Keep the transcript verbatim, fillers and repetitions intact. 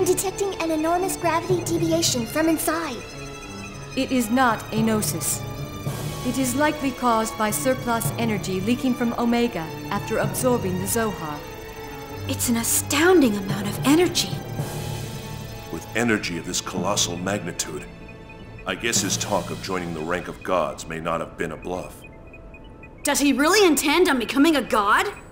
detecting an enormous gravity deviation from inside. It is not anosis. It is likely caused by surplus energy leaking from Omega after absorbing the Zohar. It's an astounding amount of energy. With energy of this colossal magnitude, I guess his talk of joining the rank of gods may not have been a bluff. Does he really intend on becoming a god?